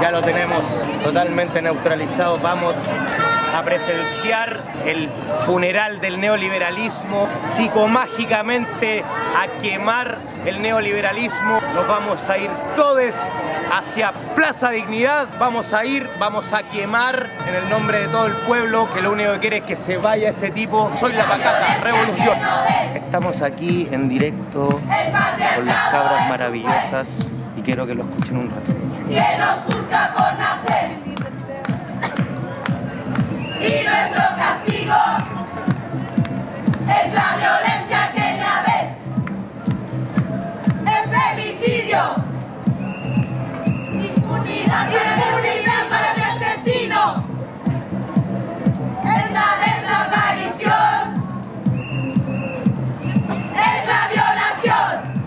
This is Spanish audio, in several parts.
Ya lo tenemos totalmente neutralizado. Vamos a presenciar el funeral del neoliberalismo, psicomágicamente a quemar el neoliberalismo. Nos vamos a ir todos hacia Plaza Dignidad, vamos a quemar en el nombre de todo el pueblo, que lo único que quiere es que se vaya este tipo. Soy La Pacata, revolución. Estamos aquí en directo con las cabras maravillosas y quiero que lo escuchen un rato. Que nos juzga por nacer y nuestro castigo es la violencia que ya ves, es femicidio, impunidad para el asesino, es la desaparición, es la violación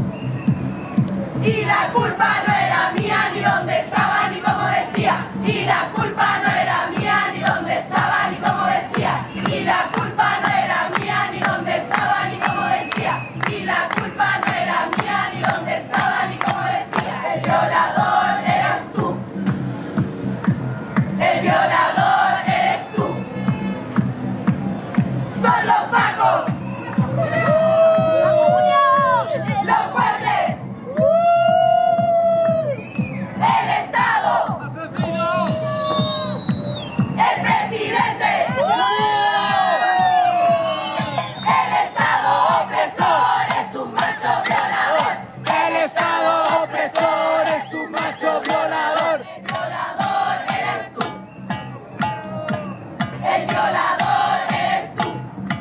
y la culpa no era mía ni dónde estaba ni cómo vestía, y la culpa no era mía ni dónde estaba ni cómo vestía, y la culpa no era mía ni dónde estaba ni cómo vestía, y la culpa no era mía ni dónde estaba ni cómo vestía. El violador eras tú, el violador eres tú, son los pacos, los jueces, el Estado, el presidente, el Estado opresor es un macho violador, el Estado opresor es un macho violador, el violador eres tú, el violador eres tú.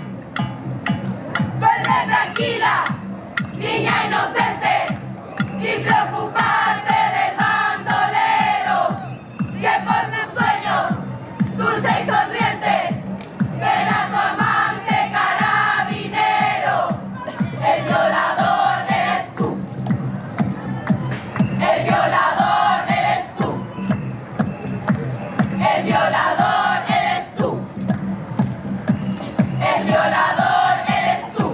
Duerme tranquila, niña inocente, sin preocuparte del bandolero, que por tus sueños, dulce y sonriente, vela tu amante carabinero. El violador eres tú, el violador eres tú, el violador eres tú, el violador eres tú.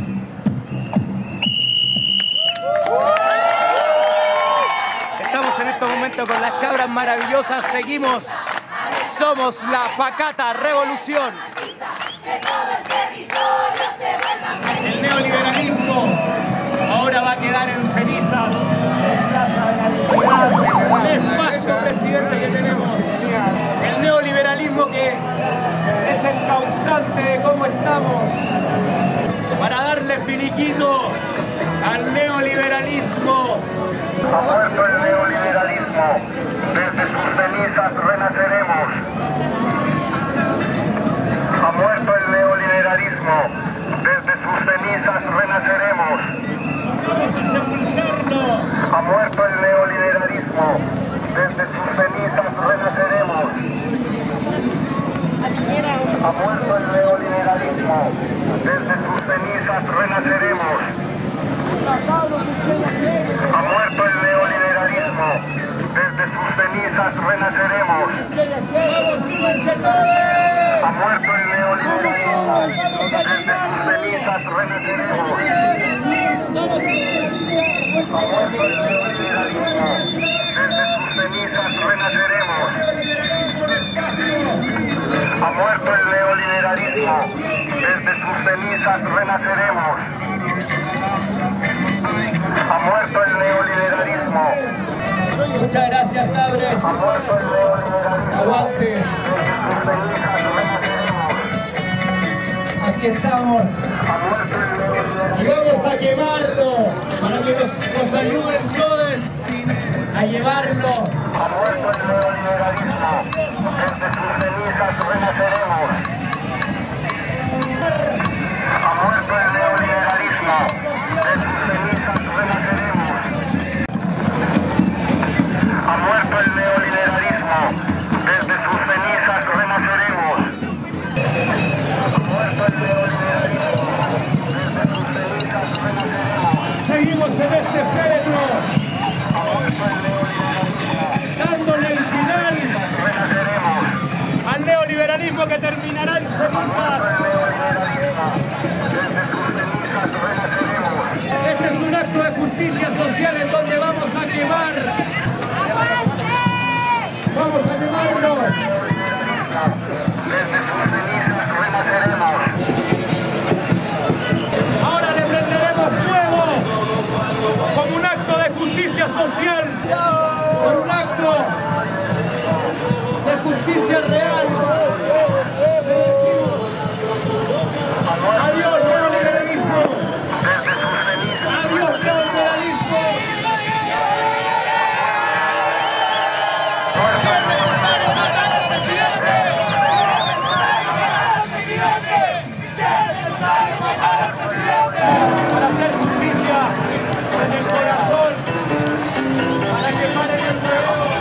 Estamos en estos momentos con las cabras maravillosas, seguimos. Somos La Pacata, revolución. Que todo el territorio se vuelva El neoliberalismo ahora va a quedar en cenizas. Plaza de la Dignidad. El nefasto presidente que tenemos. El neoliberalismo que es el causante de cómo estamos. Para darle finiquito al neoliberalismo. Ha muerto el neoliberalismo, desde sus cenizas renaceremos. Ha muerto el neoliberalismo, desde sus cenizas renaceremos. Ha muerto el neoliberalismo, desde sus cenizas renaceremos. Ha muerto el neoliberalismo, desde sus cenizas renaceremos. Ha muerto el neoliberalismo, desde sus cenizas renaceremos. Ha muerto el neoliberalismo, desde sus cenizas renaceremos. Ha muerto el neoliberalismo, desde sus cenizas renaceremos. Ha muerto el neoliberalismo, desde sus cenizas renaceremos. Ha muerto el neoliberalismo. Muchas gracias, cabres. Ha muerto el neoliberalismo. Aguante. Aquí estamos. Ha muerto el neoliberalismo. Y vamos a quemarlo para que nos ayuden todos a llevarlo. Ha muerto el neoliberalismo. Desde sus cenizas renaceremos. Ha muerto el neoliberalismo. De sus cenizas renaceremos. Ha muerto el neoliberalismo. Desde sus cenizas renaceremos. Ha muerto el neoliberalismo. Desde sus cenizas renaceremos. Seguimos en este pleno, Ha muerto el neoliberalismo. dándole el final Renaceremos. al neoliberalismo que terminará en cenizas. El neoliberalismo. Desde sus social, por un acto de justicia real. Le decimos adiós neoliberalismo, adiós neoliberalismo. Para hacer justicia desde el corazón, para que paren el juego.